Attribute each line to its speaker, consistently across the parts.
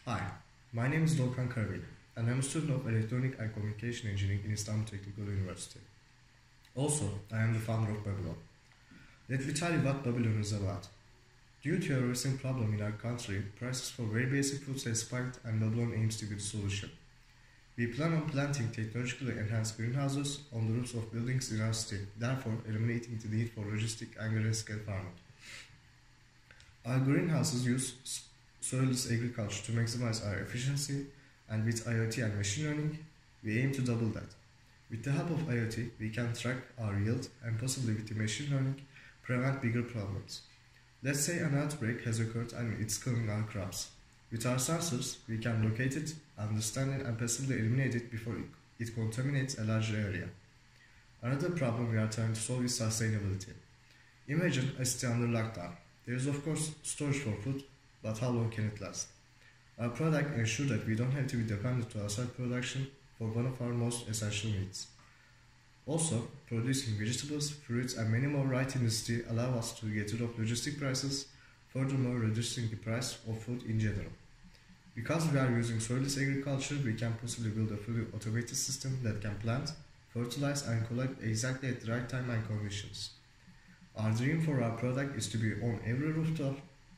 Speaker 1: Hi, my name is Doğukan Karabey, and I'm a student of Electronic and Communication Engineering in Istanbul Technical University. Also, I am the founder of Babylon. Let me tell you what Babylon is about. Due to a recent problem in our country, prices for very basic foods have spiked, and Babylon aims to be the solution. We plan on planting technologically enhanced greenhouses on the roofs of buildings in our city, therefore eliminating the need for logistic and grain-scale farming. Our greenhouses use soilless agriculture to maximize our efficiency, and with IoT and machine learning, we aim to double that. With the help of IoT, we can track our yield and possibly with the machine learning, prevent bigger problems. Let's say an outbreak has occurred and it's killing our crops. With our sensors, we can locate it, understand it, and passively eliminate it before it contaminates a larger area. Another problem we are trying to solve is sustainability. Imagine a city under lockdown. There is of course storage for food, but how long can it last? Our product ensures that we don't have to be dependent to outside production for one of our most essential needs. Also, producing vegetables, fruits, and many more right in the city allow us to get rid of logistic prices, furthermore reducing the price of food in general. Because we are using soilless agriculture, we can possibly build a fully automated system that can plant, fertilize, and collect exactly at the right time and conditions. Our dream for our product is to be on every rooftop.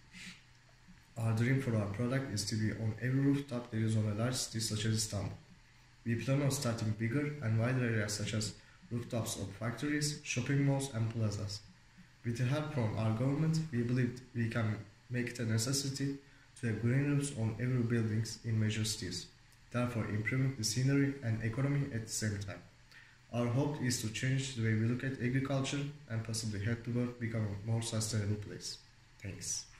Speaker 1: That is on a large city such as Istanbul. We plan on starting bigger and wider areas such as rooftops of factories, shopping malls, and plazas. With the help from our government, we believe we can make it a necessity to have green roofs on every buildings in major cities, therefore improving the scenery and economy at the same time. Our hope is to change the way we look at agriculture and possibly help the world become a more sustainable place. Thanks.